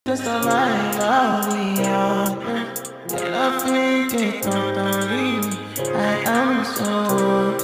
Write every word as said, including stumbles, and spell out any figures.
Just a vibe, I'll be out. Et la fille qui t'entend, I am so